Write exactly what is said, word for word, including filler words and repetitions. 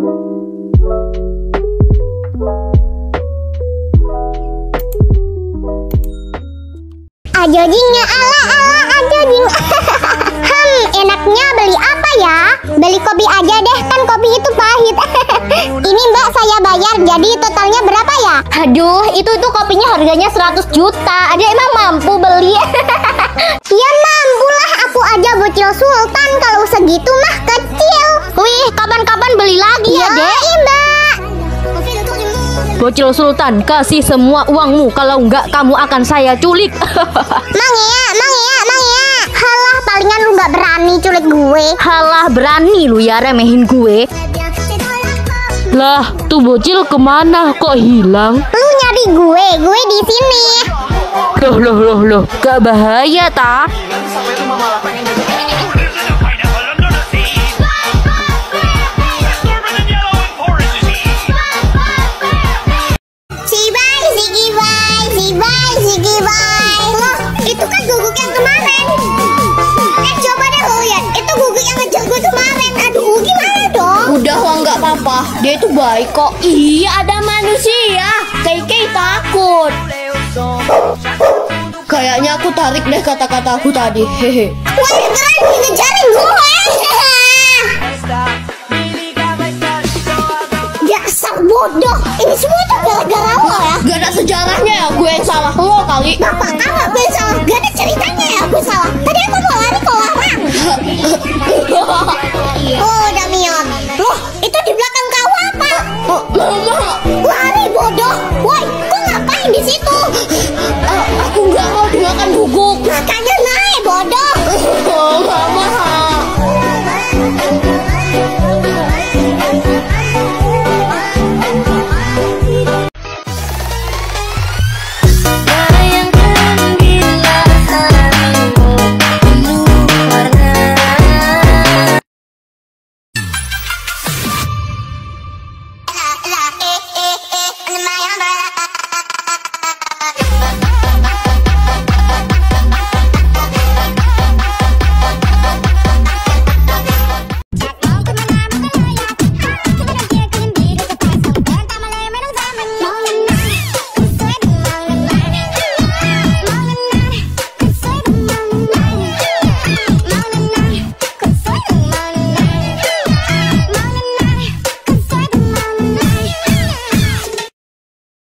Ajojingnya ala ala ajojing. Hmm, enaknya beli apa ya? Beli kopi aja deh, kan kopi itu pahit. Ini mbak saya bayar, jadi totalnya berapa ya? Aduh, itu itu kopinya harganya seratus juta. Ada emang mampu beli? Ya mampu lah, aku aja bocil sultan, kalau segitu mah kecil. Wih, kapan-kapan beli lagi ya, Yoi, Dek? mbak. Bocil sultan, kasih semua uangmu. Kalau enggak, kamu akan saya culik. Mang ya, mang ya, mang ya. Halah, palingan lu gak berani culik gue. Halah, berani lu ya remehin gue. Lah, tuh bocil kemana? Kok hilang? Lu nyari gue, gue di sini. Loh, loh, loh, loh. Gak bahaya, ta? Si bye, Ziggy bye, si bye, Ziggy bye. Loh, itu kan guguk yang kemarin. Eh, coba deh lo lihat, itu guguk yang ngejar gue kemarin. Aduh, gimana dong? Udah lah, nggak apa-apa. Dia itu baik kok. Iya, ada manusia. Kei-kei takut. Kayaknya aku tarik deh kata-kata aku tadi. Hehe. Wah, berani ngejarin gue. Dasar bodoh. Ini semua tuh gara-gara lo ya. Gak ada sejarahnya ya, gue yang salah. Lo kali. Bapak apa gue salah? Gak ada ceritanya ya gue salah. Tadi aku mau lari ke orang. Oh, Damian. Loh, itu di belakang kau apa? Oh, mama,